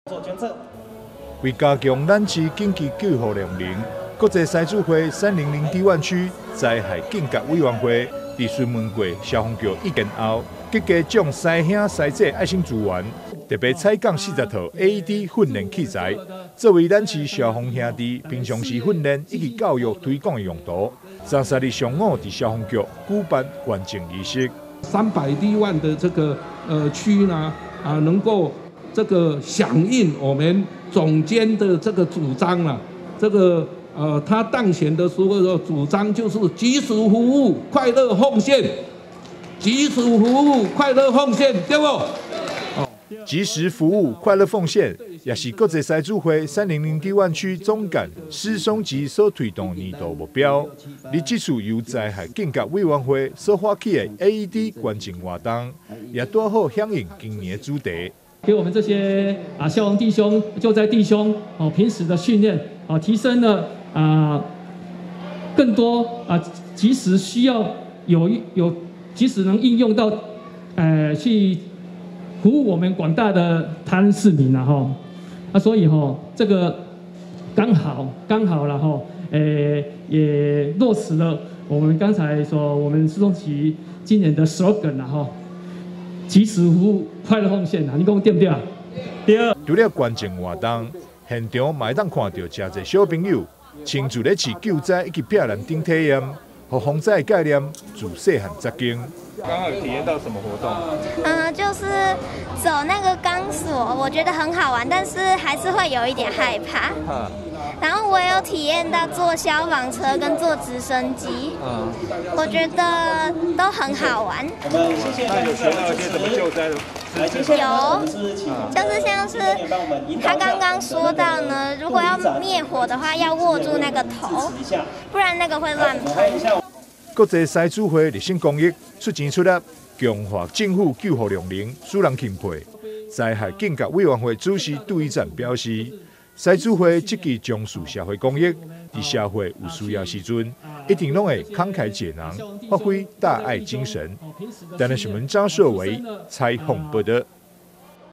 做捐赠。 为加强咱市紧急救护量能，国际狮子会300低湾区灾害紧急委员会伫询问过消防局意见后，积极将狮兄狮姐爱心资源，特别采购40套 AED 训练器材，作为咱市消防兄弟平常时训练以及教育推广的用途。33日上午，伫消防局举办完整仪式。 300多万的这个区呢，能够这个响应我们总监的这个主张了。这个他当选的时候的主张就是及时服务、快乐奉献，及时服务、快乐奉献，对不？ 及时服务、快乐奉献，也是国际狮子会300低湾区总干施松吉所推动年度目标。而这次由灾害紧急委员会所发起的 AED 捐赠活动，也刚好响应今年的主题。 给我们这些消防弟兄、救灾弟兄平时的训练提升了更多及时需要有及时能应用到去服务我们广大的台湾市民所以这个刚好然后也落实了我们刚才说我们施松奇今年的 slogan 及时服务、快乐奉献你讲对不对？对。 除了捐赠活动，现场嘛会当看到真侪小朋友亲自咧饲救灾以及避难等体验，和防灾概念自细汉扎根。 刚刚有体验到什么活动？ 就是走那个钢索，我觉得很好玩，但是还是会有一点害怕。然后我也有体验到坐消防车跟坐直升机，我觉得都很好玩。 那有学到一些什么救灾的？ 就是像是他刚刚说到呢，如果要灭火的话，要握住那个头，不然那个会乱喷。 国际狮子会热心公益，出钱出力，强化政府救护量能，使人钦佩。灾害紧急委员会主席杜一展表示，狮子会积极从事社会公益，在社会有需要时阵，一定拢会慷慨解囊，发挥大爱精神。台南新闻张硕维采访报道。